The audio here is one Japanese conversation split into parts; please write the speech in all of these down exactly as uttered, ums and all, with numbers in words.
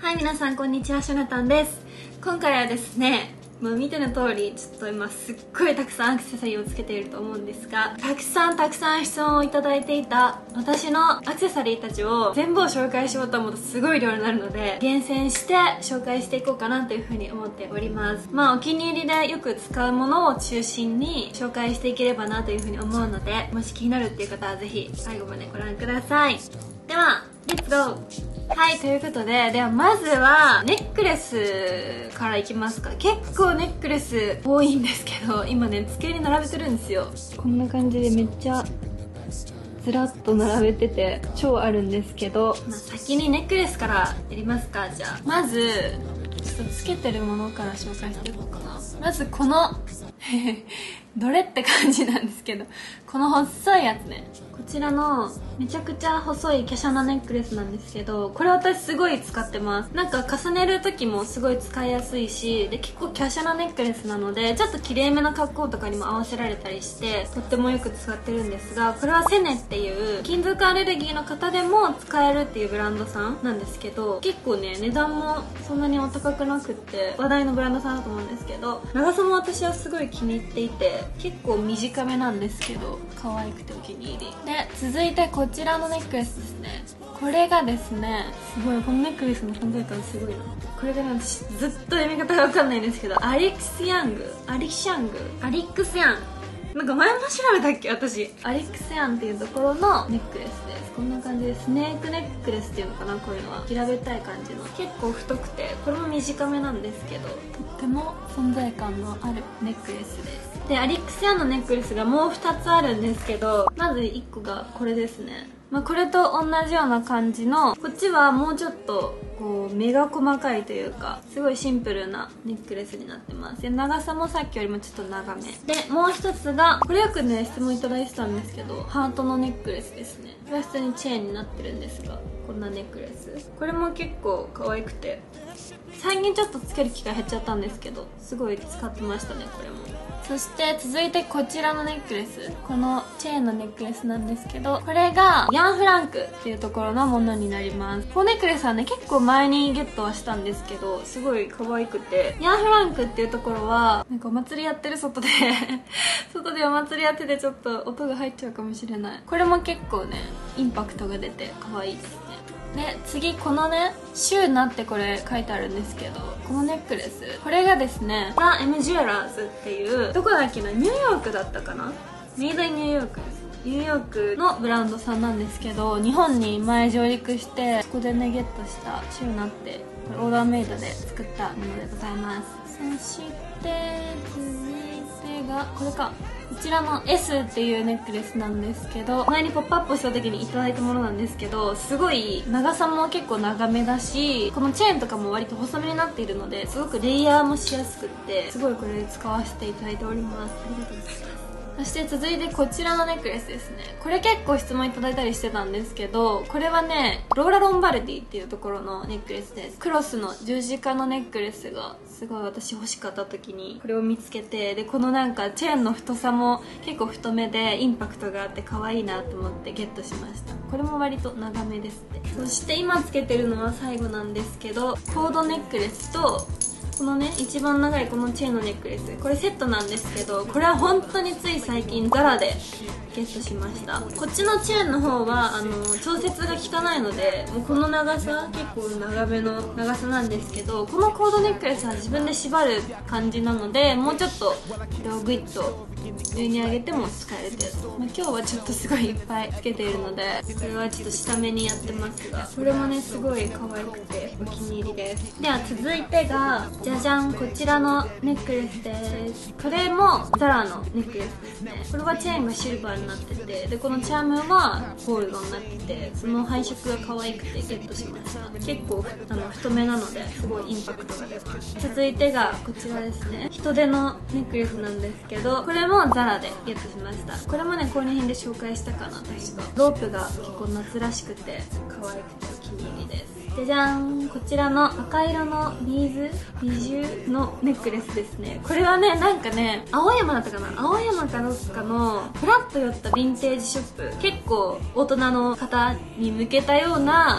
はい、皆さんこんにちは、しょなたんです。今回はですね、もう見ての通りちょっと今すっごいたくさんアクセサリーをつけていると思うんですが、たくさんたくさん質問をいただいていた私のアクセサリーたちを全部を紹介しようと思うとすごい量になるので、厳選して紹介していこうかなというふうに思っております。まあお気に入りでよく使うものを中心に紹介していければなというふうに思うので、もし気になるっていう方はぜひ最後までご覧ください。ではレッツゴー。はい、ということで、ではまずはネックレスからいきますか。結構ネックレス多いんですけど、今ね机に並べてるんですよ。こんな感じでめっちゃずらっと並べてて超あるんですけど、まあ、先にネックレスからやりますか。じゃあまずちょっとつけてるものから紹介していこうかな。まずこのどれって感じなんですけど、この細いやつね、こちらのめちゃくちゃ細い華奢なネックレスなんですけど、これ私すごい使ってます。なんか重ねる時もすごい使いやすいし、で結構華奢なネックレスなのでちょっときれいめな格好とかにも合わせられたりしてとってもよく使ってるんですが、これはセネっていう金属アレルギーの方でも使えるっていうブランドさんなんですけど、結構ね値段もそんなにお高くなくって話題のブランドさんだと思うんですけど、長さも私はすごい気に入っていて、結構短めなんですけど可愛くてお気に入りで、続いてこちらのネックレスですね。これがですね、すごいこのネックレスの存在感すごいな。これがね、私ずっと読み方が分かんないんですけど、アリクスヤングアリシャングアリックスヤン、なんか前も調べたっけ私。アリクスヤンっていうところのネックレスです。こんな感じでスネークネックレスっていうのかな、こういうのは平べったい感じの、結構太くてこれも短めなんですけどとっても存在感のあるネックレスです。でアリクスヤンのネックレスがもうふたつあるんですけど、まずいっこがこれですね。まあ、これと同じような感じの、こっちはもうちょっとこう目が細かいというかすごいシンプルなネックレスになってます。で長さもさっきよりもちょっと長めで、もう一つがこれよくね質問いただいてたんですけど、ハートのネックレスですね。これは普通にチェーンになってるんですが、こんなネックレス、これも結構可愛くて最近ちょっとつける機会減っちゃったんですけど、すごい使ってましたねこれも。そして続いてこちらのネックレス、このチェーンのネックレスなんですけど、これがヤンフランクっていうところのものになります。このネックレスはね結構前にゲットはしたんですけど、すごい可愛くて、ヤンフランクっていうところはなんかお祭りやってる外で外でお祭りやっててちょっと音が入っちゃうかもしれない。これも結構ねインパクトが出て可愛いですね。で次このねシューナってこれ書いてあるんですけど、このネックレス、これがですねザ・エム・ジュエラーズっていう、どこだっけな、ニューヨークだったかな、メイドインニューヨークです。ニューヨークのブランドさんなんですけど、日本に前上陸してそこでねゲットしたシューナって、これオーダーメイドで作ったものでございます。そして続いてがこれか、こちらの エス っていうネックレスなんですけど、前にポップアップした時にいただいたものなんですけど、すごい長さも結構長めだし、このチェーンとかも割と細めになっているので、すごくレイヤーもしやすくって、すごいこれ使わせていただいております。ありがとうございます。そして続いてこちらのネックレスですね。これ結構質問いただいたりしてたんですけど、これはねローラ・ロンバルディっていうところのネックレスです。クロスの十字架のネックレスがすごい私欲しかった時にこれを見つけて、でこのなんかチェーンの太さも結構太めでインパクトがあって可愛いなと思ってゲットしました。これも割と長めですね。そして今つけてるのは最後なんですけど、コードネックレスとこのね一番長いこのチェーンのネックレス、これセットなんですけど、これは本当につい最近ザラでゲットしました。こっちのチェーンの方はあの調節が効かないので、もうこの長さ結構長めの長さなんですけど、このコードネックレスは自分で縛る感じなので、もうちょっとこれをグイッと上に上げても使えるってやつ、まあ、今日はちょっとすごいいっぱいつけているのでこれはちょっと下目にやってますが、これもねすごい可愛くてお気に入りです。では続いてがじゃじゃん、こちらのネックレスです。これもザラのネックレスですね。これはチェーンがシルバーになってて、でこのチャームはゴールドになってて、その配色が可愛くてゲットしました。結構あの太めなのですごいインパクトが出ます。続いてがこちらですね、人手のネックレスなんですけど、これもザラでゲットしました。これもね購入品で紹介したかな、確か。ロープが結構夏らしくて可愛くてお気に入りです。じゃじゃーん、こちらの赤色のビーズビジュのネックレスですね。これはねなんかね青山だったかな、青山かどっかのフラッと寄ったヴィンテージショップ、結構大人の方に向けたような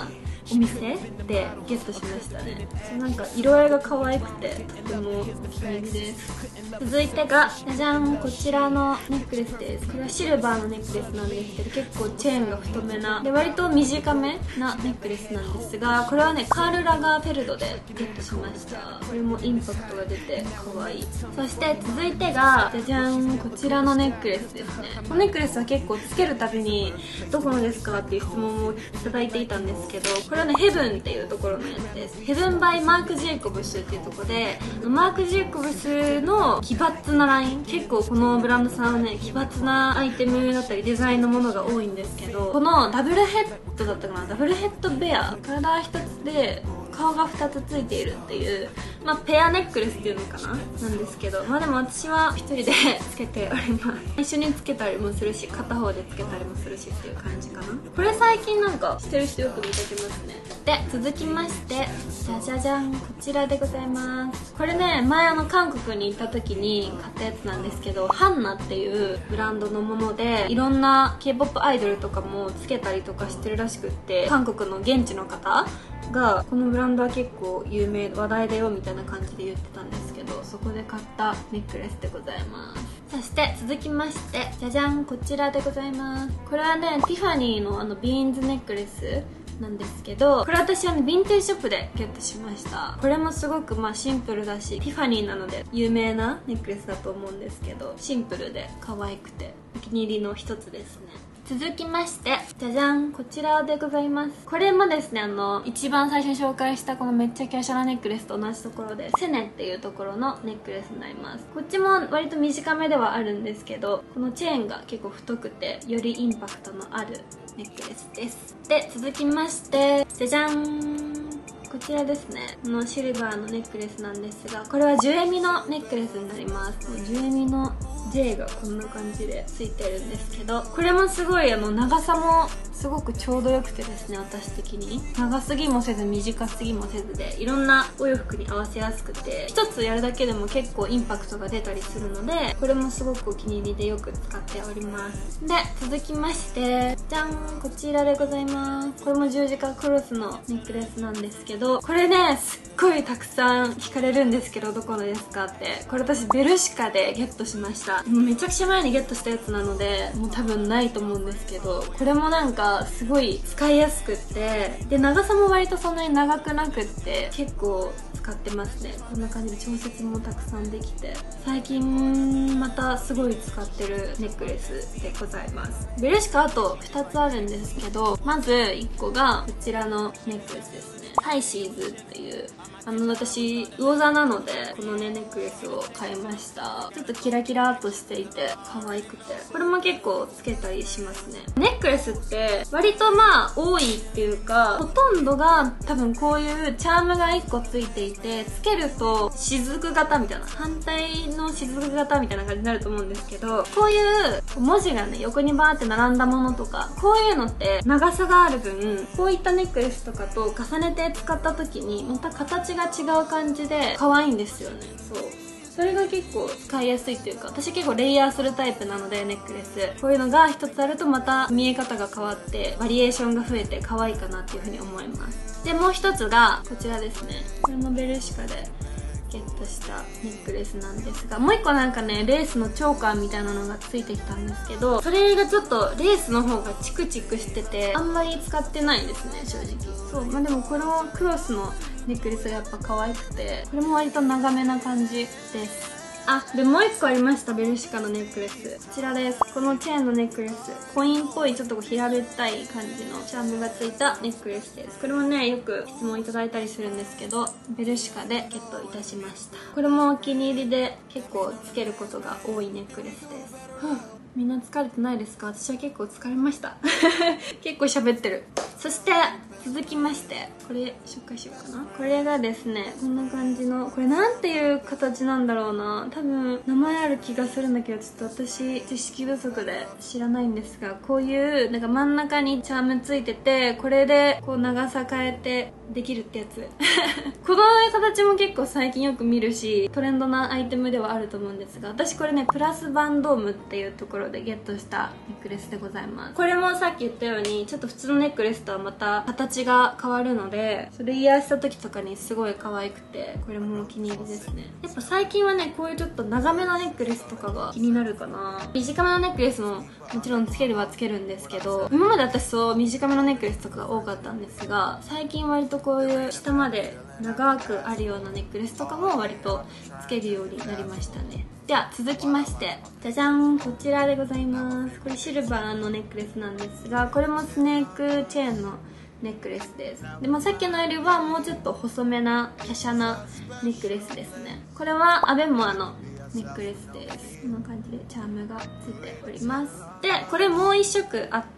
お店でゲットしましたね。なんか色合いが可愛くてとてもお気に入りです。続いてがじゃじゃん、こちらのネックレスです。これはシルバーのネックレスなんですけど、結構チェーンが太めなで割と短めなネックレスなんですが、これはねカール・ラガーフェルドでゲットしました。これもインパクトが出て可愛い。そして続いてがじゃじゃん、こちらのネックレスですね。このネックレスは結構つけるたびにどこのですかっていう質問をいただいていたんですけど、これはねヘブンっていうところのやつです。ヘブンバイマーク・ジェイコブスっていうところで、マーク・ジェイコブスの奇抜なライン、結構このブランドさんはね奇抜なアイテムだったりデザインのものが多いんですけど、このダブルヘッドだったかな、ダブルヘッドベア、体一つで顔がふたつついているっていう、まあ、ペアネックレスっていうのかななんですけど、まあでも私は一人でつけております。一緒につけたりもするし、片方でつけたりもするしっていう感じかな。これ最近なんかしてる人よく見かけますね。で続きましてじゃじゃじゃん、こちらでございます。これね前あの韓国に行った時に買ったやつなんですけど、ハンナっていうブランドのもので、いろんな ケーポップ アイドルとかもつけたりとかしてるらしくって、韓国の現地の方がこのブランドは結構有名、話題だよみたいな感じで言ってたんですけど、そこで買ったネックレスでございます。そして続きましてじゃじゃん、こちらでございます。これはねティファニーのあのビーンズネックレスなんですけど、これ私はねヴィンテージショップでゲットしました。これもすごくまあシンプルだし、ティファニーなので有名なネックレスだと思うんですけど、シンプルで可愛くてお気に入りの一つですね。続きましてじゃじゃん、こちらでございます。これもですねあの一番最初に紹介したこのめっちゃ華奢なネックレスと同じところで、セネっていうところのネックレスになります。こっちも割と短めではあるんですけど、このチェーンが結構太くてよりインパクトのあるネックレスです。で続きましてじゃじゃん、こちらですね。このシルバーのネックレスなんですが、これはジュエミのネックレスになります。ジュエミの ジェイ がこんな感じでついてるんですけど、これもすごいあの長さもすごくちょうどよくてですね、私的に長すぎもせず短すぎもせずで、いろんなお洋服に合わせやすくて、一つやるだけでも結構インパクトが出たりするので、これもすごくお気に入りでよく使っております。で続きましてじゃん、こちらでございます。これも十字架クロスのネックレスなんですけど、これねすっごいたくさん聞かれるんですけど、どこのですかって。これ私ベルシカでゲットしました。もうめちゃくちゃ前にゲットしたやつなのでもう多分ないと思うんですけど、これもなんかすごい使いやすくって、で長さも割とそんなに長くなくって結構使ってますね。こんな感じで調節もたくさんできて、最近またすごい使ってるネックレスでございます。ベルシカあとふたつあるんですけど、まずいっこがこちらのネックレスですね。ハイシーズっていう、あの私魚座なのでこのねネックレスを買いました。ちょっとキラキラっとしていて可愛くて、これも結構つけたりしますね。ネックレスって割とまあ多いっていうか、ほとんどが多分こういうチャームがいっこついていて、つけると雫型みたいな、反対の雫型みたいな感じになると思うんですけど、こういう文字がね横にバーって並んだものとか、こういうのって長さがある分、こういったネックレスとかと重ねて使った時にまた形が違う感じで可愛いんですよね。そうそれが結構使いやすいっていうか、私結構レイヤーするタイプなのでネックレス、こういうのが一つあるとまた見え方が変わってバリエーションが増えて可愛いかなっていうふうに思います。でもう一つがこちらですね。これもベルシカでゲットしたネックレスなんですが、もう一個なんかねレースのチョーカーみたいなのがついてきたんですけど、それがちょっとレースの方がチクチクしててあんまり使ってないんですね正直。そうまあでもこのクロスのネックレスがやっぱ可愛くて、これも割と長めな感じです。あ、でもう一個ありました。ベルシカのネックレス、こちらです。このチェーンのネックレス、コインっぽいちょっとこう平べったい感じのチャームがついたネックレスです。これもねよく質問いただいたりするんですけど、ベルシカでゲットいたしました。これもお気に入りで結構つけることが多いネックレスです。はあ、みんな疲れてないですか？私は結構疲れました結構喋ってる。そして続きましてこれ紹介しようかな。これがですねこんな感じの、これなんていう形なんだろうな、多分名前ある気がするんだけどちょっと私知識不足で知らないんですが、こういうなんか真ん中にチャームついてて、これでこう長さ変えてできるってやつこの形も結構最近よく見るしトレンドなアイテムではあると思うんですが、私これねプラスバンドームっていうところでゲットしたネックレスでございます。これもさっき言ったようにちょっと普通のネックレスとはまた形形が変わるので、それイヤーした時とかにすごい可愛くて、これもお気に入りですね。やっぱ最近はね、こういうちょっと長めのネックレスとかが気になるかな。短めのネックレスももちろんつけるはつけるんですけど、今まで私そう短めのネックレスとかが多かったんですが、最近割とこういう下まで長くあるようなネックレスとかも割とつけるようになりましたね。では続きまして、じゃじゃん、こちらでございます。これシルバーのネックレスなんですが、これもスネークチェーンのネックレスです。で、まあ、さっきのよりはもうちょっと細めな華奢なネックレスですね。これはアベモアのネックレスです。こんな感じでチャームがついております。で、これもう一色あって、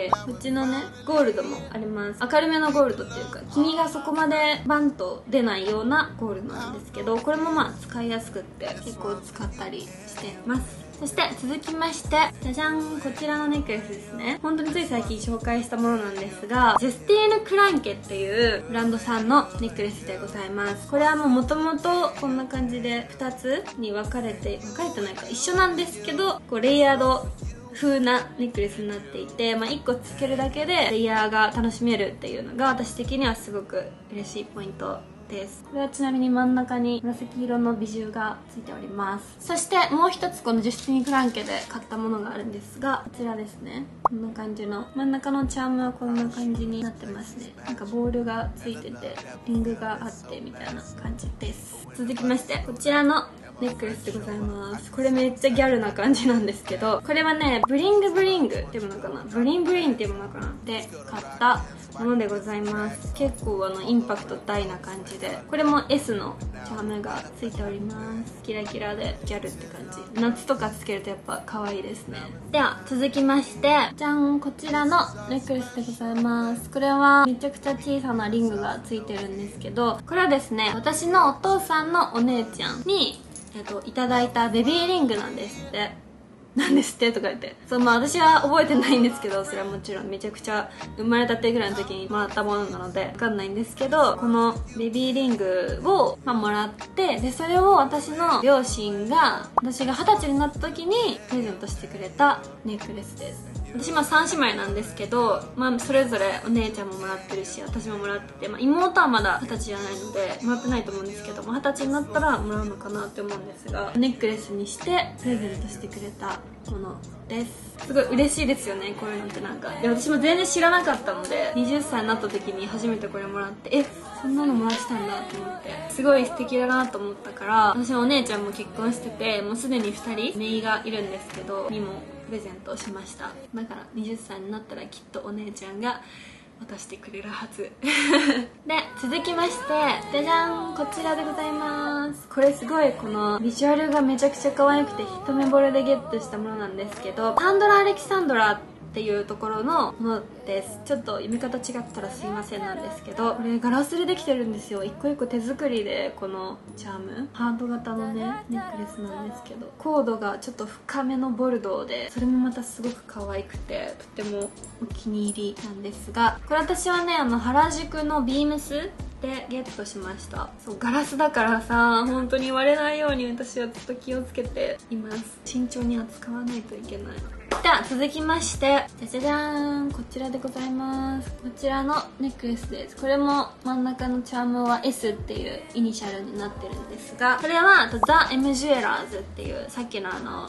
こっちのね、ゴールドもあります。明るめのゴールドっていうか、黄身がそこまでバンと出ないようなゴールドなんですけど、これもまあ使いやすくって結構使ったりしてます。そして続きまして、じゃじゃん、こちらのネックレスですね。本当につい最近紹介したものなんですが、ジェスティーヌ・クランケっていうブランドさんのネックレスでございます。これはもう元々こんな感じでふたつに分かれて、分かれてないか一緒なんですけど、こうレイヤード風なネックレスになっていて、まあ、いっこつけるだけでレイヤーが楽しめるっていうのが私的にはすごく嬉しいポイントです。これはちなみに真ん中に紫色のビジュがついております。そしてもう一つこのジェスティニ・クランケで買ったものがあるんですが、こちらですね。こんな感じの真ん中のチャームはこんな感じになってますね。なんかボールがついててリングがあってみたいな感じです。続きまして、こちらのネックレスでございます。これめっちゃギャルな感じなんですけど、これはね、ブリングブリングっていうものかな、ブリンブリンっていうものかなで買ったものでございます。結構あのインパクト大な感じで、これも エス のチャームがついております。キラキラでギャルって感じ。夏とかつけるとやっぱ可愛いですね。では続きまして、じゃん、こちらのネックレスでございます。これはめちゃくちゃ小さなリングがついてるんですけど、これはですね、私のお父さんのお姉ちゃんにえっと、いただいたベビーリングなんですって。なんですってとか言って。そう、まあ私は覚えてないんですけど、それはもちろんめちゃくちゃ生まれたてぐらいの時にもらったものなので、わかんないんですけど、このベビーリングを、まあ、もらって、で、それを私の両親が、私が二十歳になった時にプレゼントしてくれたネックレスです。私まあさん姉妹なんですけど、まあそれぞれお姉ちゃんももらってるし、私ももらってて、まあ妹はまだ二十歳じゃないので、もらってないと思うんですけど、まあ二十歳になったらもらうのかなって思うんですが、ネックレスにしてプレゼントしてくれたものです。すごい嬉しいですよね、こういうのってなんか。で、私も全然知らなかったので、はたちになった時に初めてこれもらって、え、そんなのもらってたんだと思って、すごい素敵だなと思ったから、私もお姉ちゃんも結婚してて、もうすでにふたり姪がいるんですけど、にもプレゼントをしました。だからはたちになったらきっとお姉ちゃんが渡してくれるはずで、続きまして、じゃじゃん、こちらでございます。これすごいこのビジュアルがめちゃくちゃ可愛くて一目惚れでゲットしたものなんですけど、サンドラ・アレキサンドラっていうところのものです。ちょっと読み方違ったらすいませんなんですけど、これガラスでできてるんですよ。一個一個手作りで、このチャームハート型のねネックレスなんですけど、コードがちょっと深めのボルドーで、それもまたすごく可愛くてとてもお気に入りなんですが、これ私はね、あの原宿のビームスでゲットしました。そう、ガラスだからさ、本当に割れないように私はずっと気をつけています。慎重に扱わないといけない。では続きまして、じゃじゃじゃーん、こちらでございます。こちらのネックレスです。これも真ん中のチャームは エス っていうイニシャルになってるんですが、これはザ・エム・ジュエラーズっていうさっきのあの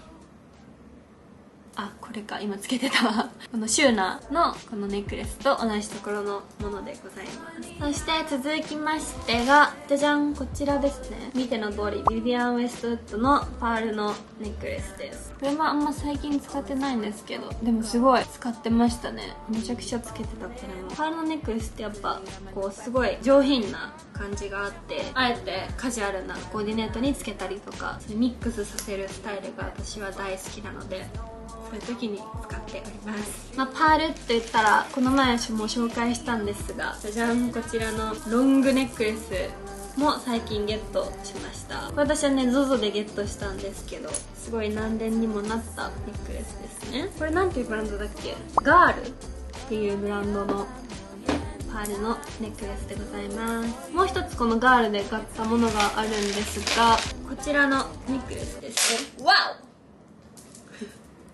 あ、これか、今つけてたわこのシューナーのこのネックレスと同じところのものでございます。そして続きましてが、じゃじゃん、こちらですね。見ての通りビビアン・ウェストウッドのパールのネックレスです。これもあんま最近使ってないんですけど、でもすごい使ってましたね。めちゃくちゃつけてた。これもパールのネックレスってやっぱこうすごい上品な感じがあって、あえてカジュアルなコーディネートにつけたりとか、それミックスさせるスタイルが私は大好きなので、そういう時に使っております。まあ、パールって言ったらこの前も紹介したんですが、じゃじゃん、こちらのロングネックレスも最近ゲットしました。私はね ゾゾ でゲットしたんですけど、すごい何年にもなったネックレスですね。これなんていうブランドだっけ、ガールっていうブランドのパールのネックレスでございます。もう一つこのガールで買ったものがあるんですが、こちらのネックレスですね。わお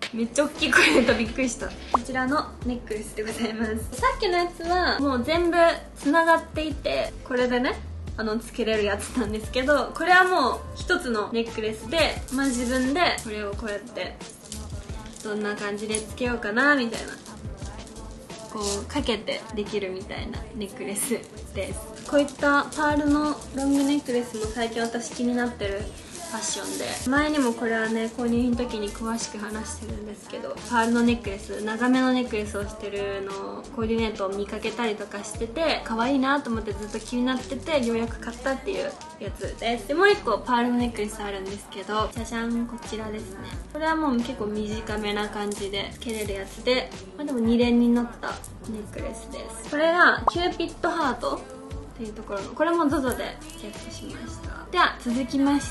めっちゃ大きい声でびっくりした。こちらのネックレスでございます。さっきのやつはもう全部つながっていて、これでねあのつけれるやつなんですけど、これはもう一つのネックレスで、まあ自分でこれをこうやってどんな感じでつけようかなみたいな、こうかけてできるみたいなネックレスです。こういったパールのロングネックレスも最近私気になってるファッションで、前にもこれはね購入の時に詳しく話してるんですけど、パールのネックレス、長めのネックレスをしてるのをコーディネートを見かけたりとかしてて、可愛いなと思ってずっと気になってて、ようやく買ったっていうやつです。でもう一個パールのネックレスあるんですけど、じゃじゃん、こちらですね。これはもう結構短めな感じでつけれるやつで、まあ、でもに連になったネックレスです。これがキューピッドハートっていうところの、これも ゾゾ でゲットしました。では続きまして、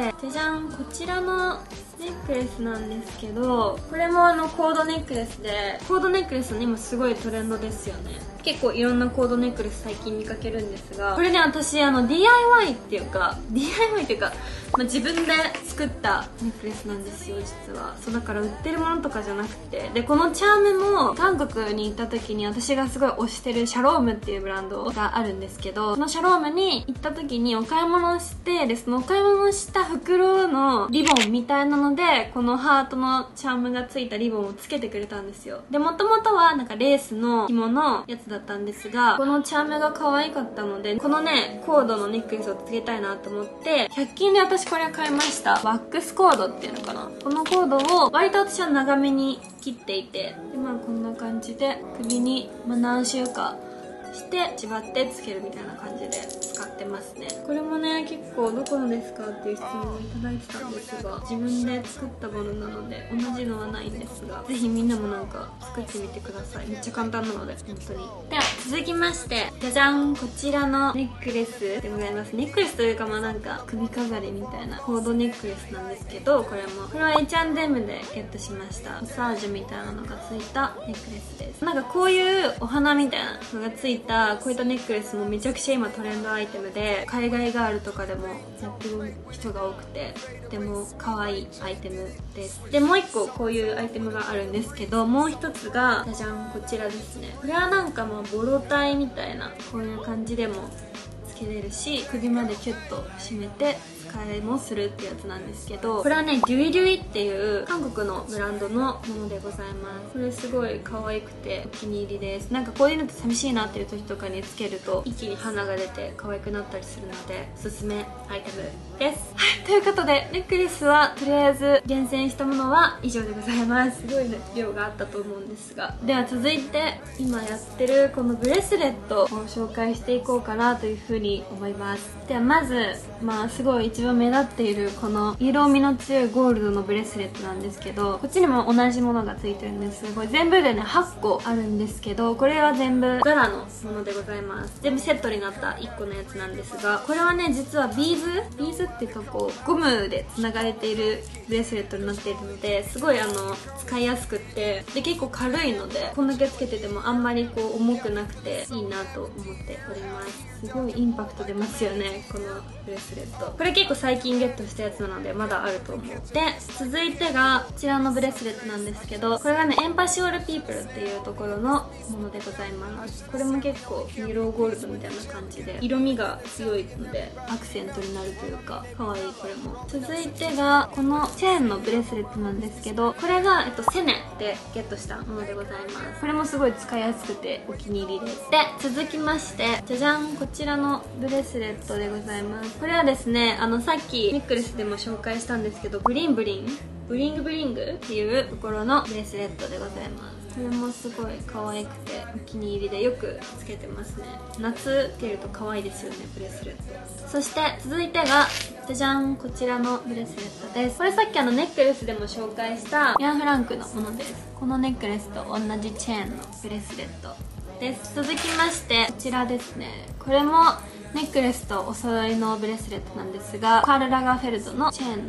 じゃじゃん、こちらのネックレスなんですけど、これもあのコードネックレスで、コードネックレスね今すごいトレンドですよね。結構いろんなコードネックレス最近見かけるんですが、これね私あの ディーアイワイ っていうか ディーアイワイ っていうか、まあ、自分で作ったネックレスなんですよ実は。そうだから売ってるものとかじゃなくて、でこのチャームも韓国に行った時に私がすごい推してるシャロームっていうブランドがあるんですけど、そのシャロームに行った時にお買い物をして、でそのお買い物をした袋のリボンみたいなのでこのハートのチャームがついたリボンをつけてくれたんですよ。でもともとはなんかレースの紐のやつだったんですが、このチャームが可愛かったので、このねコードのネックレスをつけたいなと思ってひゃく均で私これを買いました。ワックスコードっていうのかな。このコードを割と私は長めに切っていて、でまあこんな感じで首に、まあ、何周かして縛ってつけるみたいな感じで使ってますね。これもね結構どこのですかっていう質問をいただいてたんですが、自分で作ったものなので同じのはないんですが、ぜひみんなもなんか作ってみてください。めっちゃ簡単なので本当に。では続きまして、じゃじゃん、こちらのネックレスでございます。ネックレスというかまあなんか首飾りみたいなコードネックレスなんですけど、これもこれは エイチアンドエム でゲットしました。マッサージュみたいなのがついたネックレスです。なんかこういうお花みたいなのがついたこういったネックレスもめちゃくちゃ今トレンドアイテムで、海外ガールとかでもやってる人が多くて、とても可愛いアイテムです。でもう一個こういうアイテムがあるんですけど、もう一つがじゃじゃん、こちらですね。これはなんかもうボロタイみたいなこういう感じでもつけれるし、首までキュッと締めて使いもするってやつなんですけど、これはねデュイデュイっていう韓国のブランドのものでございます。これすごい可愛くてお気に入りです。なんかこういうのって寂しいなっていう時とかにつけると一気に花が出て可愛くなったりするのでおすすめアイテムです。はい、ということでネックレスはとりあえず厳選したものは以上でございます。すごい量があったと思うんですが、では続いて今やってるこのブレスレットを紹介していこうかなというふうに思います。ではまずまあすごい一番目立っているこの色味の強いゴールドのブレスレットなんですけど、こっちにも同じものがついてるんです。これ全部でねはっこあるんですけど、これは全部ガラのものでございます。全部セットになったいっこのやつなんですが、これはね実はビーズビーズっていうかこうゴムでつながれているブレスレットになっているので、すごいあの使いやすくって、で結構軽いのでこんだけつけててもあんまりこう重くなくていいなと思っております。すごいインパクト出ますよねこのブレスレット。これ結構最近ゲットしたやつなのでまだあると思う。で続いてがこちらのブレスレットなんですけど、これがねエンパシオールピープルっていうところのものでございます。これも結構イエローゴールドみたいな感じで色味が強いのでアクセントになるというか可愛い。これも続いてがこのチェーンのブレスレットなんですけど、これが、えっと、セネでゲットしたものでございます。これもすごい使いやすくてお気に入りです。で続きましてじゃじゃん、こちらのブレスレットでございます。これはですねあのさっきネックレスでも紹介したんですけど、ブリンブリンブリングブリングっていうところのブレスレットでございます。これもすごい可愛くてお気に入りでよくつけてますね。夏つけると可愛いですよねブレスレット。そして続いてがじゃじゃん、こちらのブレスレットです。これさっきあのネックレスでも紹介したヤンフランクのものです。このネックレスと同じチェーンのブレスレットです。続きましてこちらですね。これもネックレスとお揃いのブレスレットなんですが、カール・ラガーフェルトのチェーンの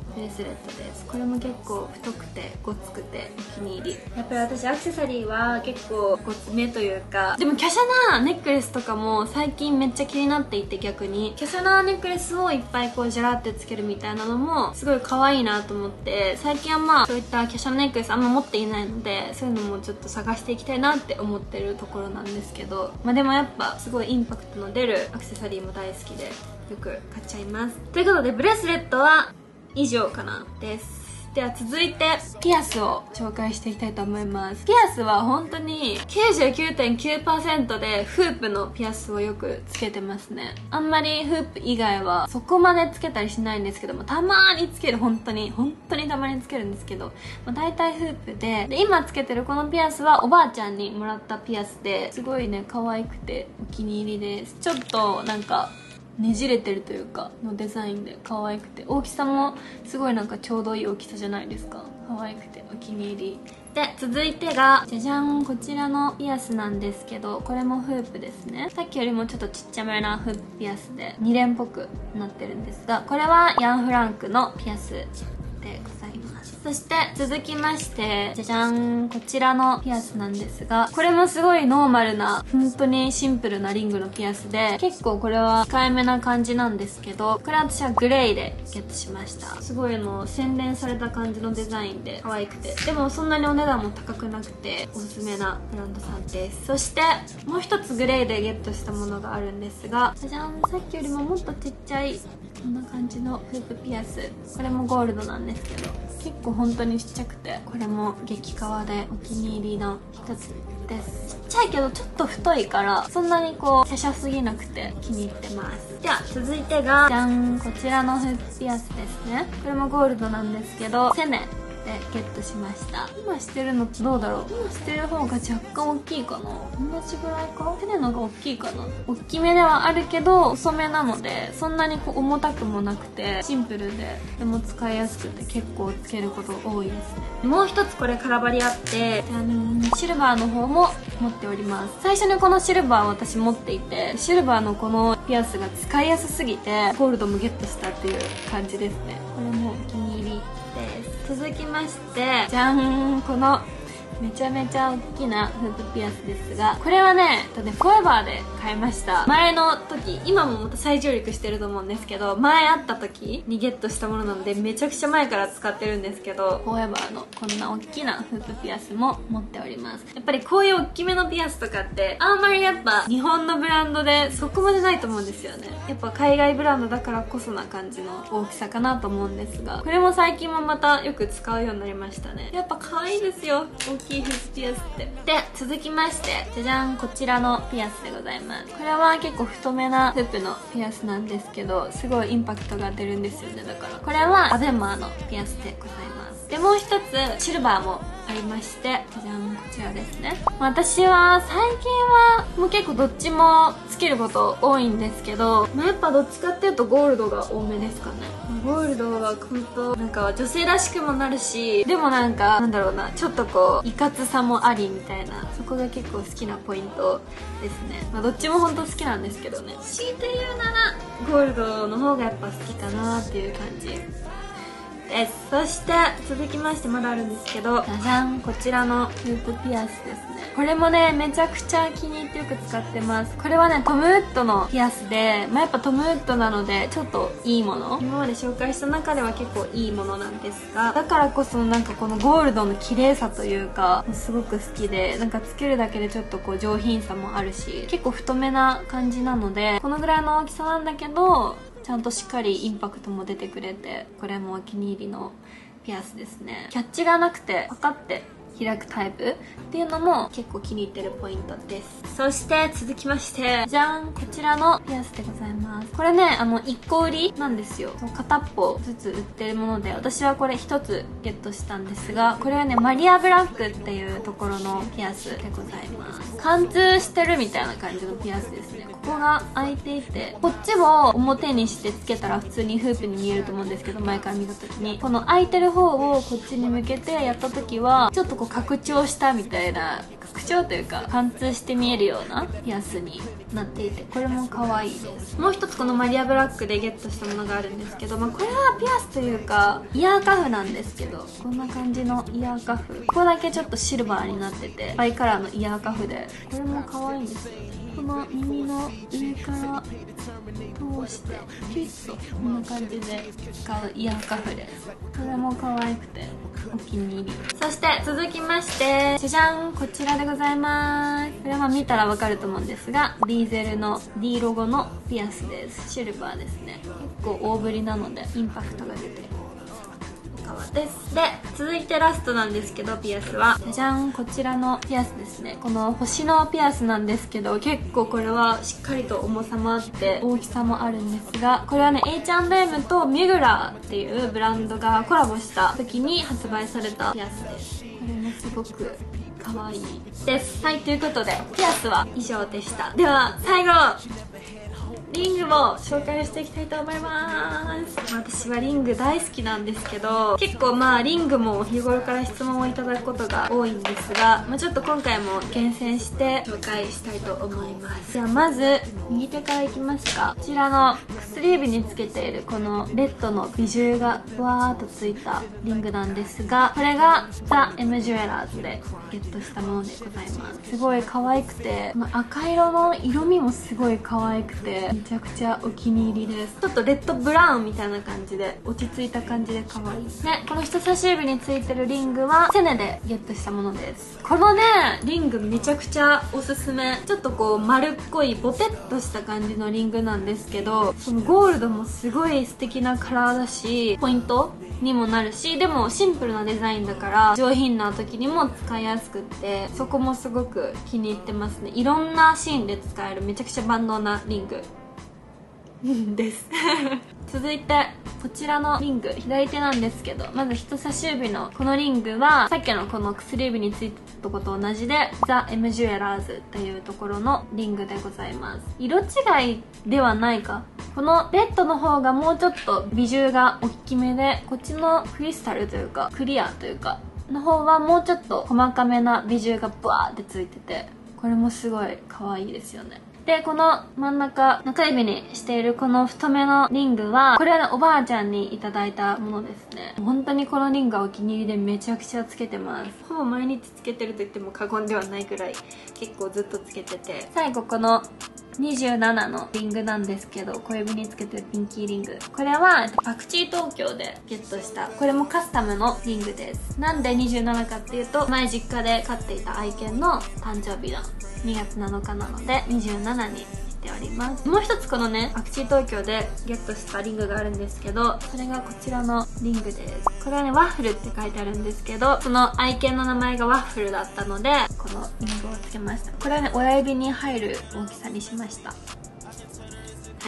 ブレスレットです。これも結構太くてごつくてお気に入り。やっぱり私アクセサリーは結構ごつめというか、でも華奢なネックレスとかも最近めっちゃ気になっていて、逆に華奢なネックレスをいっぱいこうジャラってつけるみたいなのもすごい可愛いなと思って、最近はまあそういった華奢なネックレスあんま持っていないので、そういうのもちょっと探していきたいなって思ってるところなんですけど、まあでもやっぱすごいインパクトの出るアクセサリーも大好きでよく買っちゃいます。ということでブレスレットは以上かなです。では続いてピアスを紹介していきたいと思います。ピアスは本当に きゅうじゅうきゅうてんきゅうパーセント でフープのピアスをよくつけてますね。あんまりフープ以外はそこまでつけたりしないんですけども、たまにつける、本当に本当にたまにつけるんですけど、まあ、大体フープで、で今つけてるこのピアスはおばあちゃんにもらったピアスで、すごいね可愛くてお気に入りです。ちょっとなんかねじれてるというかのデザインで可愛くて、大きさもすごいなんかちょうどいい大きさじゃないですか。可愛くてお気に入りで、続いてがじゃじゃん、こちらのピアスなんですけど、これもフープですね。さっきよりもちょっとちっちゃめなフープピアスでに連っぽくなってるんですが、これはヤンフランクのピアスでございます。そして続きましてじゃじゃん、こちらのピアスなんですが、これもすごいノーマルな本当にシンプルなリングのピアスで、結構これは控えめな感じなんですけど、これ私はグレーでゲットしました。すごいの洗練された感じのデザインで可愛くて、でもそんなにお値段も高くなくておすすめなブランドさんです。そしてもう一つグレーでゲットしたものがあるんですが、じゃじゃん、さっきよりももっとちっちゃいこんな感じのフープピアス、これもゴールドなんですけど、結構本当にちっちゃくて、これも激カワでお気に入りの一つです。ちっちゃいけどちょっと太いからそんなにこう華奢すぎなくて気に入ってます。では続いてがじゃん、こちらのフープピアスですね。これもゴールドなんですけど、セネでゲットしました。今してるのってどうだろう。今してる方が若干大きいかな。同じぐらいか。手でのが大きいかな。大きめではあるけど細めなので、そんなにこう重たくもなくてシンプルでとても使いやすくて結構つけること多いですね。もう一つこれ空張りあって、あのー、シルバーの方も持っております。最初にこのシルバーを私持っていて、シルバーのこのピアスが使いやすすぎてゴールドもゲットしたっていう感じですね。これもお気に入りです。続きましてじゃん、このめちゃめちゃ大きなフープピアスですが、これはねフォーエバーで買いました。前の時、今もまた再上陸してると思うんですけど、前会った時にゲットしたものなのでめちゃくちゃ前から使ってるんですけど、フォーエバーのこんな大きなフープピアスも持っております。やっぱりこういう大きめのピアスとかってあんまりやっぱ日本のブランドでそこまでないと思うんですよね。やっぱ海外ブランドだからこそな感じの大きさかなと思うんですが、これも最近もまたよく使うようになりましたね。やっぱ可愛いですよ、大きいフープピアスって。で続きましてじゃじゃん、こちらのピアスでございます。これは結構太めなフープのピアスなんですけど、すごいインパクトが出るんですよね。だからこれはアベマーのピアスでございます。でもう一つシルバーもありまして、じゃじゃん、こちらですね。私は最近はもう結構どっちもつけること多いんですけど、まあ、やっぱどっちかっていうとゴールドが多めですかね。ゴールドは本当なんか女性らしくもなるし、でもなんかなんだろうな、ちょっとこういかつさもありみたいな、そこが結構好きなポイントですね。まあ、どっちも本当好きなんですけどね、強いて言うならゴールドの方がやっぱ好きかなっていう感じです。そして続きましてまだあるんですけど、じゃじゃん、こちらのフープピアスですね。これもねめちゃくちゃ気に入ってよく使ってます。これはねトムウッドのピアスで、まあ、やっぱトムウッドなのでちょっといいもの、今まで紹介した中では結構いいものなんですが、だからこそなんかこのゴールドの綺麗さというかすごく好きで、なんかつけるだけでちょっとこう上品さもあるし、結構太めな感じなので、このぐらいの大きさなんだけどちゃんとしっかりインパクトも出てくれて、これもお気に入りのピアスですね。キャッチがなくてパカって開くタイプっていうのも結構気に入ってるポイントです。そして続きましてじゃん、こちらのピアスでございます。これねあのいっこ売りなんですよ。片っぽずつ売ってるもので、私はこれひとつゲットしたんですが、これはねマリアブラックっていうところのピアスでございます。貫通してるみたいな感じのピアスですね。ここが開いていて、こっちを表にしてつけたら普通にフープに見えると思うんですけど、前から見た時にこの開いてる方をこっちに向けてやった時はちょっとこう拡張したみたいな、拡張というか貫通して見えるようなピアスになっていて、これも可愛いです。もう一つこのマリアブラックでゲットしたものがあるんですけど、まあ、これはピアスというかイヤーカフなんですけど、こんな感じのイヤーカフ、ここだけちょっとシルバーになっててバイカラーのイヤーカフで、これも可愛いんですよね。この耳の上から通してピュッとこんな感じで使うイヤーカフです。これも可愛くてお気に入り。そして続きましてじゃじゃん、こちらでございます。これは見たらわかると思うんですが、ディーゼルの D ロゴのピアスです。シルバーですね。結構大ぶりなのでインパクトが出てです。で、続いてラストなんですけど、ピアスはじゃじゃん、こちらのピアスですね。この星のピアスなんですけど、結構これはしっかりと重さもあって大きさもあるんですが、これはね エイチアンドエム とミグラっていうブランドがコラボした時に発売されたピアスです。これもすごく可愛いです。はい、ということでピアスは以上でした。では最後、リングも紹介していきたいと思います。私はリング大好きなんですけど、結構まあリングも日頃から質問をいただくことが多いんですが、まあ、ちょっと今回も厳選して紹介したいと思います。じゃあまず右手からいきますか。こちらの薬指につけているこのレッドのビジュがふわーっとついたリングなんですが、これがザ・エムジュエラーズでゲットしたものでございます。すごい可愛くて、まあ、赤色の色味もすごい可愛くてめちゃくちゃお気に入りです。ちょっとレッドブラウンみたいな感じで落ち着いた感じで可愛いで、この人差し指についてるリングはセネでゲットしたものです。このねリングめちゃくちゃおすすめ。ちょっとこう丸っこいボテッとした感じのリングなんですけど、そのゴールドもすごい素敵なカラーだし、ポイントにもなるし、でもシンプルなデザインだから上品な時にも使いやすくって、そこもすごく気に入ってますね。いろんなシーンで使えるめちゃくちゃ万能なリングです続いてこちらのリング、左手なんですけど、まず人差し指のこのリングはさっきのこの薬指についてたとこと同じでザ・エムジュエラーズっていうところのリングでございます。色違いではないか、このレッドの方がもうちょっとビジュが大きめで、こっちのクリスタルというかクリアというかの方はもうちょっと細かめなビジュがバーってついてて、これもすごい可愛いですよね。で、この真ん中、中指にしているこの太めのリングは、これはね、おばあちゃんにいただいたものですね。本当にこのリングはお気に入りでめちゃくちゃつけてます。ほぼ毎日つけてると言っても過言ではないくらい、結構ずっとつけてて。最後このにじゅうななのリングなんですけど、小指につけてるピンキーリング。これはパクチー東京でゲットした、これもカスタムのリングです。なんでにじゅうななかっていうと、前実家で飼っていた愛犬の誕生日のにがつなのかなのでにじゅうななにしております。もう一つこのねパクチー東京でゲットしたリングがあるんですけど、それがこちらのリングです。これはねワッフルって書いてあるんですけど、その愛犬の名前がワッフルだったのでこのリングをつけました。これはね親指に入る大きさにしました。はい、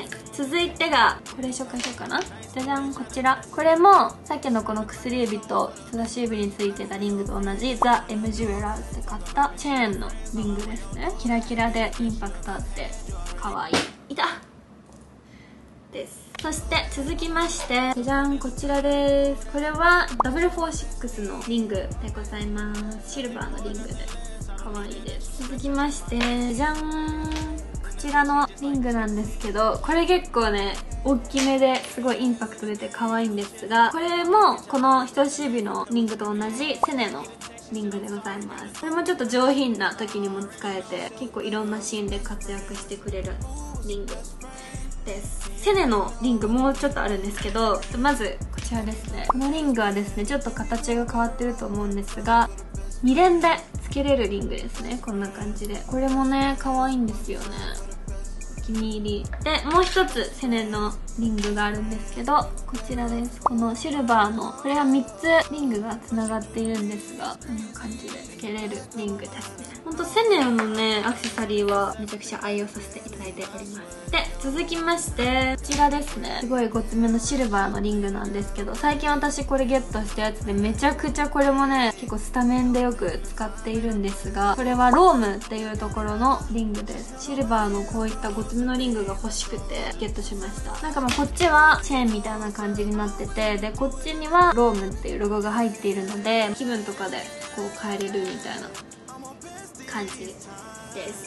続いてがこれ紹介しようかな。じゃじゃん、こちら。これもさっきのこの薬指と人差し指についてたリングと同じザ・エムジュエラーズで買ったチェーンのリングですね。キラキラでインパクトあって可愛い。いたです。そして続きましてじゃじゃん、こちらです。これはダブルフォーシックスのリングでございます。シルバーのリングで可愛いです。続きましてじゃじゃん、こちらのリングなんですけど、これ結構ね大きめですごいインパクト出て可愛いんですが、これもこの人差し指のリングと同じセネのリングでございます。これもちょっと上品な時にも使えて結構いろんなシーンで活躍してくれるリングです。セネのリングもうちょっとあるんですけど、まずこちらですね。このリングはですねちょっと形が変わってると思うんですが、に連でつけれるリングですね。こんな感じでこれもね可愛いんですよね。お気に入りで、もう一つセネのリングがあるんですけど、こちらです。このシルバーのこれはみっつリングがつながっているんですが、こんな感じでつけれるリングですね。ほんとセネのねアクセサリーはめちゃくちゃ愛用させていただいております。で続きましてこちらですね。すごいごつめのシルバーのリングなんですけど、最近私これゲットしたやつでめちゃくちゃこれもね結構スタメンでよく使っているんですが、これはロームっていうところのリングです。シルバーのこういったごつめのリングが欲しくてゲットしました。なんかまあこっちはチェーンみたいな感じになってて、でこっちにはロームっていうロゴが入っているので気分とかでこう変えれるみたいな感じです。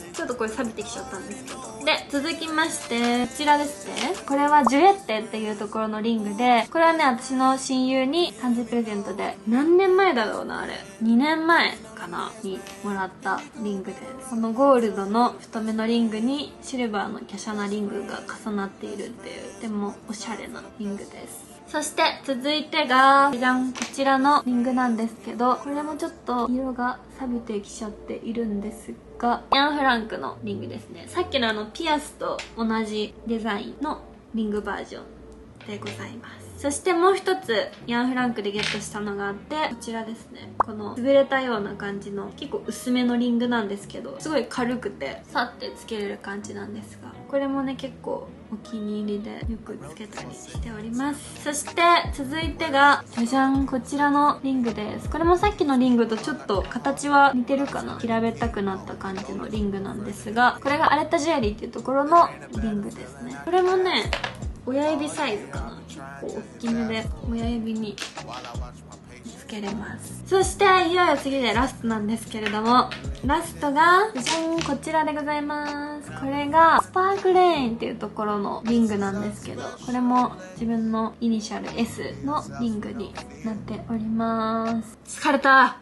ちょっとこれ錆びてきちゃったんですけど。で、続きましてこちらですね。これはジュレッテっていうところのリングで、これはね私の親友に誕生日プレゼントで、何年前だろうな、あれにねんまえかなにもらったリングです。このゴールドの太めのリングにシルバーの華奢なリングが重なっているっていう、とてもおしゃれなリングです。そして続いてがじゃん、こちらのリングなんですけど、これもちょっと色が錆びてきちゃっているんですが、ヤンフランクのリングですね。さっきのあのピアスと同じデザインのリングバージョンでございます。そしてもう一つヤンフランクでゲットしたのがあって、こちらですね。この潰れたような感じの結構薄めのリングなんですけど、すごい軽くてさってつけれる感じなんですが、これもね結構お気に入りでよくつけたりしております。そして続いてがじゃじゃん、こちらのリングです。これもさっきのリングとちょっと形は似てるかな、平べったくなった感じのリングなんですが、これがアレッタジュエリーっていうところのリングですね。これもね親指サイズかな、結構大きめで親指につけれます。そしていよいよ次でラストなんですけれども、ラストがじゃじゃん、こちらでございます。これがスパークレーンっていうところのリングなんですけど、これも自分のイニシャル エス のリングになっております。疲れた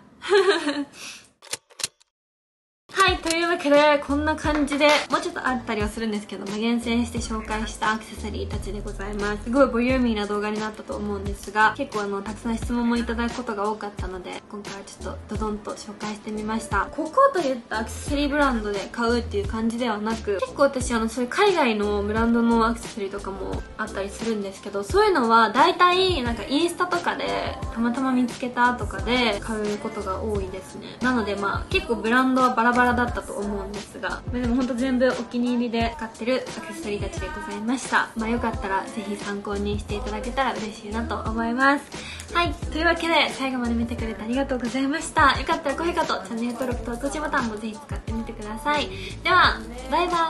はい、というわけでこんな感じでもうちょっとあったりはするんですけども、厳選して紹介したアクセサリーたちでございます。すごいボリューミーな動画になったと思うんですが、結構あのたくさん質問もいただくことが多かったので、今回はちょっとドドンと紹介してみました。ここといったアクセサリーブランドで買うっていう感じではなく、結構私あのそういう海外のブランドのアクセサリーとかもあったりするんですけど、そういうのは大体なんかインスタとかでたまたま見つけたとかで買うことが多いですね。なのでまあ結構ブランドはバラバラだったと思うんですが、でも本当全部お気に入りで買ってるアクセサリーたちでございました。まあよかったらぜひ参考にしていただけたら嬉しいなと思います。はい、というわけで最後まで見てくれてありがとうございました。よかったら高評価とチャンネル登録と通知ボタンもぜひ使ってみてください。ではバイバ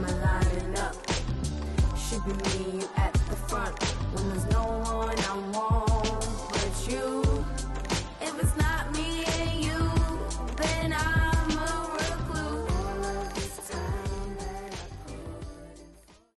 ーイ。